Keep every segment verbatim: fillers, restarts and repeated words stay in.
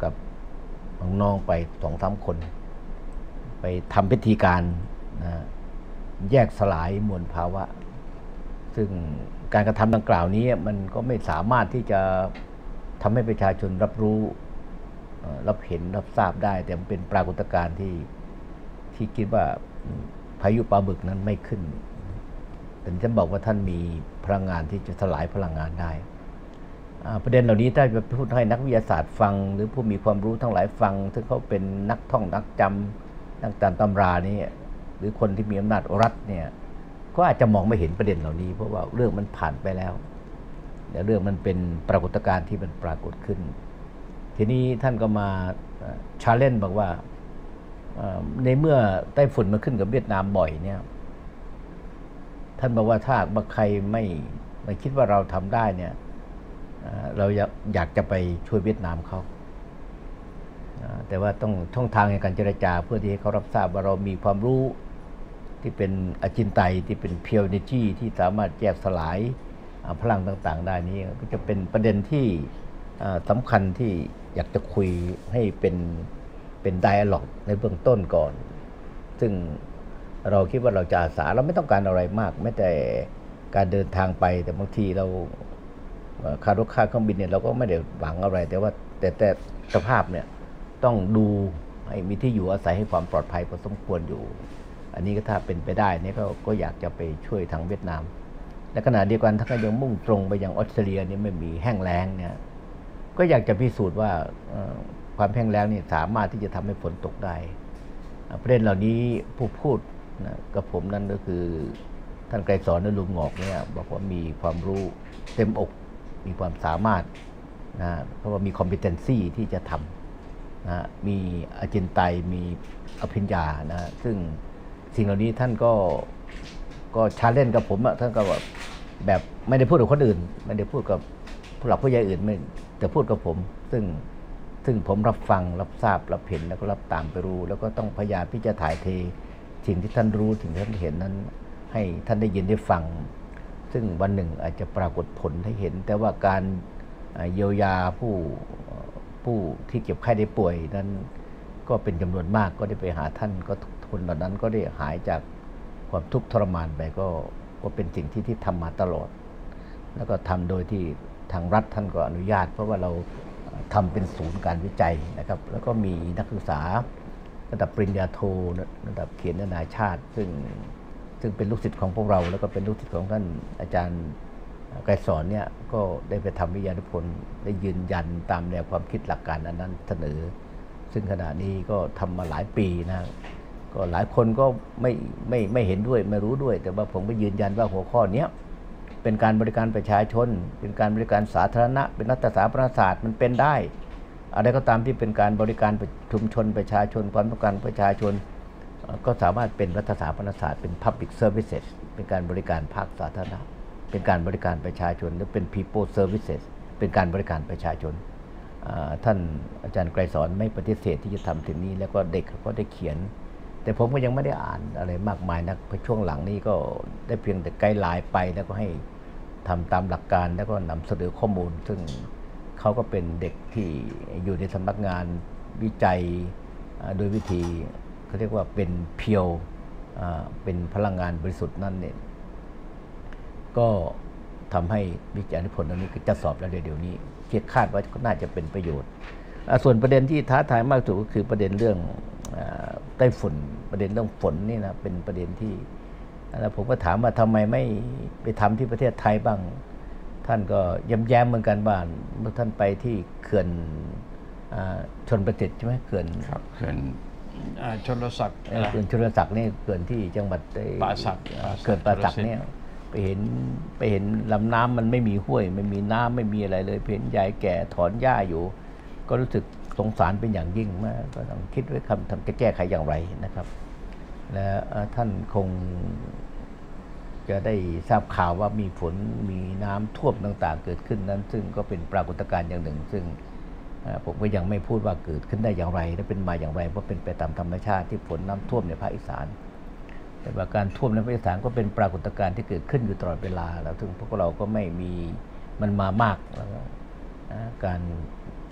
กับน้องๆไปสองสามคน ไปทำพิธีการนะแยกสลายมวลภาวะซึ่งการกระทำดังกล่าวนี้มันก็ไม่สามารถที่จะทำให้ประชาชนรับรู้รับเห็นรับทราบได้แต่มันเป็นปรากฏการณ์ที่ที่คิดว่าพายุปลาบึกนั้นไม่ขึ้นแต่ฉันบอกว่าท่านมีพลังงานที่จะสลายพลังงานได้ประเด็นเหล่านี้ถ้าจะพูดให้นักวิทยาศาสตร์ฟังหรือผู้มีความรู้ทั้งหลายฟังซึ่งเขาเป็นนักท่องนักจำนักตามตำรานี่หรือคนที่มีอำนาจรัฐเนี่ยก็อาจจะมองไม่เห็นประเด็นเหล่านี้เพราะว่าเรื่องมันผ่านไปแล้วแต่เรื่องมันเป็นปรากฏการณ์ที่มันปรากฏขึ้นทีนี้ท่านก็มาชาเลนจ์บอกว่าในเมื่อไต้ฝุ่นมาขึ้นกับเวียดนามบ่อยเนี่ยท่านบอกว่าถ้าบางใครไม่ไม่คิดว่าเราทำได้เนี่ยเราอยากอยากจะไปช่วยเวียดนามเขาแต่ว่าต้องช่องทางในการเจรจาเพื่อที่ให้เขารับทราบว่าเรามีความรู้ที่เป็นอจินไตยที่เป็นเพียวเนจีที่สามารถแยกสลายพลังต่างๆได้นี้ก็จะเป็นประเด็นที่สำคัญที่อยากจะคุยให้เป็นเป็นไดอะล็อกในเบื้องต้นก่อนซึ่งเราคิดว่าเราจะอาสาเราไม่ต้องการอะไรมากแม้แต่การเดินทางไปแต่บางทีเราค่ารถค่าเครื่องบินเนี่ยเราก็ไม่ได้หวังอะไรแต่ว่าแต่แต่สภาพเนี่ยต้องดูให้มีที่อยู่อาศัยให้ความปลอดภัยพอสมควรอยู่อันนี้ก็ถ้าเป็นไปได้เนี่ยก็ก็อยากจะไปช่วยทางเวียดนามและขณะเดียวกันถ้าก็ยังมุ่งตรงไปยังออสเตรเลียนี่ไม่มีแห้งแล้งเนี่ยก็อยากจะพิสูจน์ว่าความแห้งแล้งนี่สามารถที่จะทำให้ฝนตกได้ประเด็นเหล่านี้ผู้พูดนะกับผมนั่นก็คือท่านไกรสอนนลุงงอกเนี่ยบอกว่ามีความรู้เต็มอกมีความสามารถนะเพราะว่ามี competency ที่จะทำนะมีอจินไตยมีอภิญญานะซึ่งสิ่งเหล่านี้ท่านก็ก็ชาเลนจ์กับผมอะท่านก็แบบแบบไม่ได้พูดกับคนอื่นไม่ได้พูดกับผู้หลักผู้ใหญ่อื่นไม่แต่พูดกับผมซึ่งซึ่งผมรับฟังรับทราบรับเห็นแล้วก็รับตามไปรู้แล้วก็ต้องพยายามที่จะถ่ายเทสิ่งที่ท่านรู้สิ่งที่ท่านเห็นนั้นให้ท่านได้ยินได้ฟังซึ่งวันหนึ่งอาจจะปรากฏผลให้เห็นแต่ว่าการเยียวยาผู้ผู้ที่เจ็บไข้ได้ป่วยนั้นก็เป็นจำนวนมากก็ได้ไปหาท่านก็คนเหล่านั้นก็ได้หายจากความทุกข์ทรมานไปก็ก็เป็นสิ่งที่ที่ทำมาตลอดแล้วก็ทำโดยที่ทางรัฐท่านก็อนุญาตเพราะว่าเราทำเป็นศูนย์การวิจัยนะครับแล้วก็มีนักศึกษาระดับปริญญาโทระดับเขียนนานาชาติซึ่งซึ่งเป็นลูกศิษย์ของพวกเราแล้วก็เป็นลูกศิษย์ของท่านอาจารย์ไกรสอนเนี่ยก็ได้ไปทำวิทยานิพนธ์ได้ยืนยันตามแนวความคิดหลักการอันนั้นเสนอซึ่งขณะนี้ก็ทำมาหลายปีนะก็หลายคนก็ไม่ไม่ไม่เห็นด้วยไม่รู้ด้วยแต่ว่าผมก็ยืนยันว่าหัวข้อนี้เป็นการบริการประชาชนเป็นการบริการสาธารณะเป็นรัฐศาสตร์ประศาสตร์มันเป็นได้อะไรก็ตามที่เป็นการบริการชุมชนประชาชนความต้องการประชาชนก็สามารถเป็นรัฐศาสตร์ประศาสตร์เป็น public services เป็นการบริการภาคสาธารณะเป็นการบริการประชาชนหรือเป็น people services เป็นการบริการประชาชนท่านอาจารย์ไกรสอนไม่ปฏิเสธที่จะทำถึงนี้แล้วก็เด็กก็ได้เขียนแต่ผมก็ยังไม่ได้อ่านอะไรมากมายนักเพราะช่วงหลังนี้ก็ได้เพียงแต่ไกด์ไลน์ไปแล้วก็ให้ทำตามหลักการแล้วก็นำเสนอข้อมูลซึ่งเขาก็เป็นเด็กที่อยู่ในสำนักงานวิจัยโดยวิธีเขาเรียกว่าเป็นเพียวเป็นพลังงานบริสุทธิ์นั่นเนี่ยก็ทำให้วิจัยนิพนธ์นี้จะสอบแล้วเดี๋ยวนี้คิดคาดว่าก็น่าจะเป็นประโยชน์ส่วนประเด็นที่ท้าทายมากสุดก็คือประเด็นเรื่องไต้ฝุ่นประเด็นเรื่องฝนนี่นะเป็นประเด็นที่แล้วผมก็ถามว่าทำไมไม่ไปทำที่ประเทศไทยบ้างท่านก็ย้ำแย้มเหมือนกันว่าเมื่อท่านไปที่เขื่อนชลประทศใช่ไหมเขื่อนครับเขื่อนชลศักดิ์เขื่อนชลศักดิ์นี่เขื่อนที่จังหวัดป่าสักเขื่อนป่าสักเนี่ยไปเห็นไปเห็นลำน้ำมันไม่มีห้วยไม่มีน้ำไม่มีอะไรเลยเห็นยายแก่ถอนหญ้าอยู่ก็รู้สึกสงสารเป็นอย่างยิ่งมากก็ต้องคิดไว้คำทำจะแก้ไขอย่างไรนะครับและท่านคงจะได้ทราบข่าวว่ามีฝนมีน้ำท่วมต่างๆเกิดขึ้นนั้นซึ่งก็เป็นปรากฏการณ์อย่างหนึ่งซึ่งผมก็ยังไม่พูดว่าเกิดขึ้นได้อย่างไรและเป็นมาอย่างไรเพราะเป็นไปตามธรรมชาติที่ฝนน้ำท่วมในภาคอีสานแต่ว่าการท่วมในภาคอีสานก็เป็นปรากฏการณ์ที่เกิดขึ้นอยู่ตลอดเวลาแล้วถึงพวกเราก็ไม่มีมันมามากแล้วการ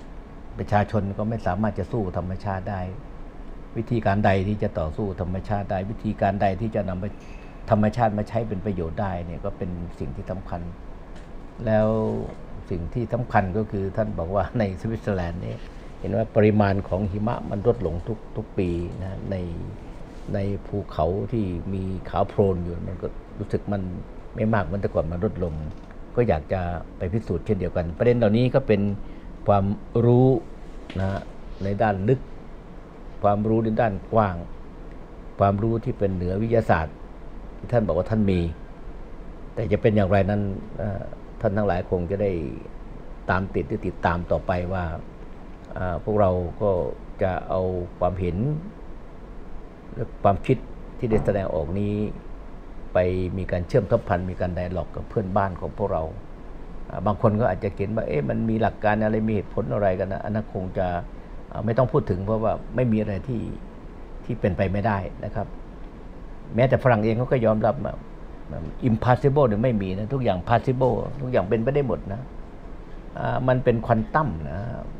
ประชาชนก็ไม่สามารถจะสู้ธรรมชาติได้วิธีการใดที่จะต่อสู้ธรรมชาติได้วิธีการใดที่จะนำธรรมชาติมาใช้เป็นประโยชน์ได้เนี่ยก็เป็นสิ่งที่สำคัญแล้วสิ่งที่สำคัญก็คือท่านบอกว่าในสวิตเซอร์แลนด์นี่เห็นว่าปริมาณของหิมะมันลดลงทุกทุกปีนะในในภูเขาที่มีขาวโพลนอยู่มันก็รู้สึกมันไม่มากเหมือนแต่ก่อนมันลดลงก็อยากจะไปพิสูจน์เช่นเดียวกันประเด็นเหล่านี้ก็เป็นความรู้นะในด้านลึกความรู้ในด้านกว้างความรู้ที่เป็นเหนือวิทยาศาสตร์ที่ท่านบอกว่าท่านมีแต่จะเป็นอย่างไรนั้นท่านทั้งหลายคงจะได้ตามติดหรือติดตามต่อไปว่าพวกเราก็จะเอาความเห็นและความคิดที่ได้แสดงออกนี้ไปมีการเชื่อมทับพันมีการไดอะล็อกกับเพื่อนบ้านของพวกเราบางคนก็อาจจะเห็นว่าเอ๊ะมันมีหลักการอะไรมีเหตุผลอะไรกันนะอันนั้นคงจะไม่ต้องพูดถึงเพราะว่าไม่มีอะไรที่ที่เป็นไปไม่ได้นะครับแม้แต่ฝรั่งเองเขาก็ยอมรับว่า impossible เนี่ยไม่มีนะทุกอย่าง possible ทุกอย่างเป็นไปได้หมดนะมันเป็นควอนตัมนะ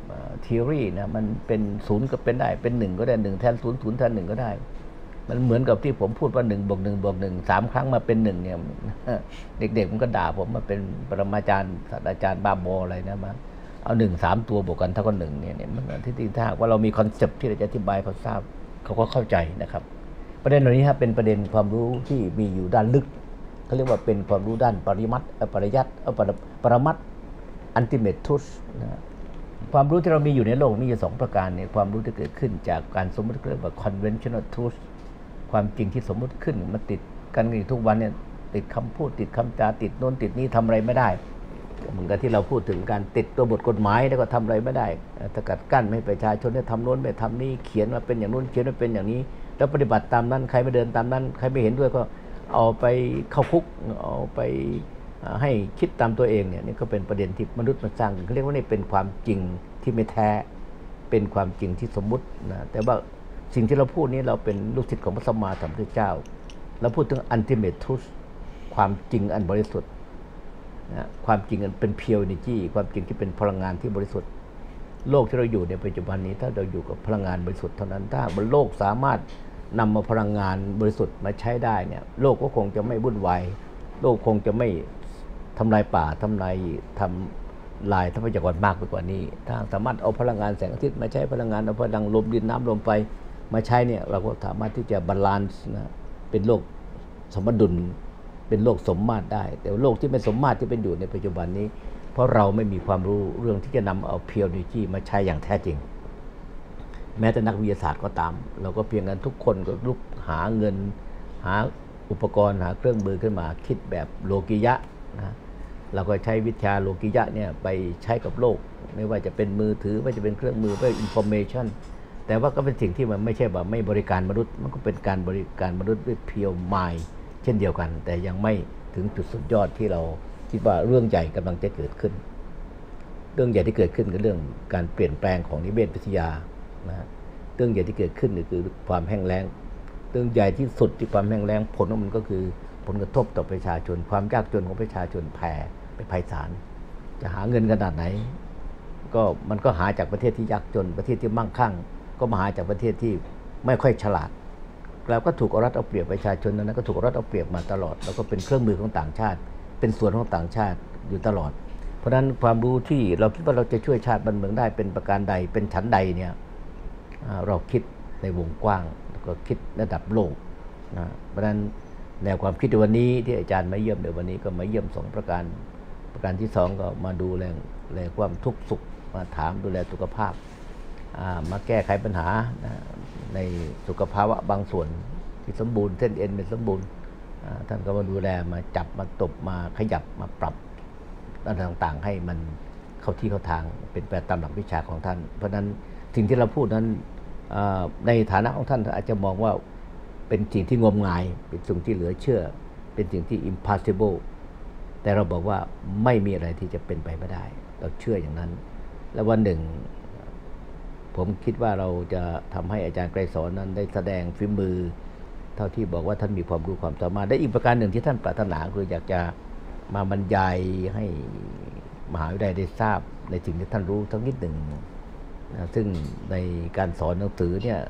theory นะมันเป็นศูนย์ก็เป็นได้เป็นหนึ่งก็ได้หนึ่งแทนศูนย์ศูนย์แทนหนึ่งก็ได้มันเหมือนกับที่ผมพูดว่าหนึ่งบวกหนึ่งบวกหนึ่งสามครั้งมาเป็นหนึ่งเนี่ยเด็กๆมันก็ด่าผมมาเป็นปรมาจารย์ศาสตราจารย์บ้าบออะไรนะมาเอาหนึ่งสามตัวบวกกันเท่ากับหนึ่งเนี่ยมันที่จริงถ้าว่าเรามีคอนเซปต์ที่เราจะอธิบายเขาทราบเขาก็เข้าใจนะครับประเด็นเหล่านี้ครับเป็นประเด็นความรู้ที่มีอยู่ด้านลึกเขาเรียกว่าเป็นความรู้ด้านปริมัตปริยัติปรมัตอันติเมททุสนะความรู้ที่เรามีอยู่ในโลกมีอยู่สองประการเนี่ยความรู้ที่เกิดขึ้นจากการสมมติเรียกว่า conventional truth ความจริงที่สมมติขึ้นมันติดกันอยู่ทุกวันเนี่ยติดคำพูดติดคำจาติดโน้นติดนี้ทำอะไรไม่ได้เหมือนกับที่เราพูดถึงการติดตัวบทกฎหมายแล้วก็ทำอะไรไม่ได้สกัดกั้นไม่ให้ประชาชนได้ทำโน้นไม่ทำนี้เขียนมาเป็นอย่างโน้นเขียนมาเป็นอย่างนี้แล้วปฏิบัติตามนั้นใครไม่เดินตามนั้นใครไม่เห็นด้วยก็เอาไปเข้าคุกเอาไปให้คิดตามตัวเองเนี่ยนี่ก็เป็นประเด็นที่มนุษย์มาสร้างเขาเรียกว่านี่เป็นความจริงที่ไม่แท้เป็นความจริงที่สมมุตินะแต่ว่าสิ่งที่เราพูดนี้เราเป็นลูกศิษย์ของพระสัมมาสัมพุทธเจ้าเราพูดถึง ultimate truth ความจริงอันบริสุทธิ์นะความจริงอันเป็น pure energy ความจริงที่เป็นพลังงานที่บริสุทธิ์โลกที่เราอยู่ในปัจจุบันนี้ถ้าเราอยู่กับพลังงานบริสุทธิ์เท่านั้นถ้าบนโลกสามารถนำมาพลังงานบริสุทธิ์มาใช้ได้เนี่ยโลกก็คงจะไม่วุ่นวายโลกคงจะไม่ทำลายป่าทำลายทำลายทรัพยากรมากไปกว่านี้ถ้าสามารถเอาพลังงานแสงอาทิตย์มาใช้พลังงานเอาพลังลมดินน้ำลมไฟมาใช้เนี่ยเราก็สามารถที่จะบาลานซ์นะเป็นโลกสมดุลเป็นโลกสมมาตรได้แต่โลกที่ไม่สมมาตรที่เป็นอยู่ในปัจจุบันนี้เพราะเราไม่มีความรู้เรื่องที่จะนำเอา pure energy มาใช้อย่างแท้จริงแม้แต่นักวิทยาศาสตร์ก็ตามเราก็เพียงนั้นทุกคนก็ลุกหาเงินหาอุปกรณ์หาเครื่องมือขึ้นมาคิดแบบโลกิยะนะเราก็ใช้วิทยาโลกิยะเนี่ยไปใช้กับโลกไม่ว่าจะเป็นมือถือไม่ว่าจะเป็นเครื่องมือไม่ว่า information แต่ว่าก็เป็นสิ่งที่มันไม่ใช่แบบไม่บริการมนุษย์มันก็เป็นการบริการมนุษย์ด้วย pure mind เช่นเดียวกันแต่ยังไม่ถึงจุดสุดยอดที่เราคิดว่าเรื่องใหญ่กำลังจะเกิดขึ้นเรื่องใหญ่ที่เกิดขึ้นคือเรื่องการเปลี่ยนแปลงของนิเวศวิทยานะเรื่องใหญ่ที่เกิดขึ้นก็คือความแห้งแล้งเรื่องใหญ่ที่สุดที่ความแห้งแล้งผลของมันก็คือผลกระทบต่อประชาชนความยากจนของประชาชนแผ่ไปไพศาลจะหาเงินขนาดไหนก็มันก็หาจากประเทศที่ยากจนประเทศที่มั่งคั่งก็มาหาจากประเทศที่ไม่ค่อยฉลาดแล้วก็ถูกเอารัดเอาเปรียบประชาชนนั้นก็ถูกเอารัดเอาเปรียบมาตลอดแล้วก็เป็นเครื่องมือของต่างชาติเป็นส่วนของต่างชาติอยู่ตลอดเพราะฉะนั้นความรู้ที่เราคิดว่าเราจะช่วยชาติบ้านเมืองได้เป็นประการใดเป็นชั้นใดเนี่ยเราคิดในวงกว้างแล้วก็คิดระดับโลกนะเพราะฉะนั้นแนวความคิดในวันนี้ที่อาจารย์มาเยี่ยมในวันนี้ก็มาเยี่ยมสองประการประการที่สองก็มาดูแลแลความทุกข์สุขมาถามดูแลสุขภาพมาแก้ไขปัญหาในสุขภาวะบางส่วนที่สมบูรณ์เส้นเอ็นเป็นสมบูรณ์ท่านก็มาดูแลมาจับมาตบมาขยับมาปรับด้านต่างๆให้มันเข้าที่เข้าทางเป็นไปตามหลักวิชาของท่านเพราะฉะนั้นสิ่งที่เราพูดนั้นในฐานะของท่านอาจจะมองว่าเป็นสิ่งที่งมงายเป็นสิ่งที่เหลือเชื่อเป็นสิ่งที่ impossible แต่เราบอกว่าไม่มีอะไรที่จะเป็นไปไม่ได้เราเชื่ออย่างนั้นและวันหนึ่งผมคิดว่าเราจะทำให้อาจารย์ไกรสอนนั้นได้แสดงฝีมือเท่าที่บอกว่าท่านมีความรู้ความสามารถได้อีกประการหนึ่งที่ท่านปรารถนาคืออยากจะมาบรรยายให้มหาวิทยาลัยได้ทราบในสิ่งที่ท่านรู้ทั้งนิดหนึ่งนะซึ่งในการสอนหนังสือเนี่ย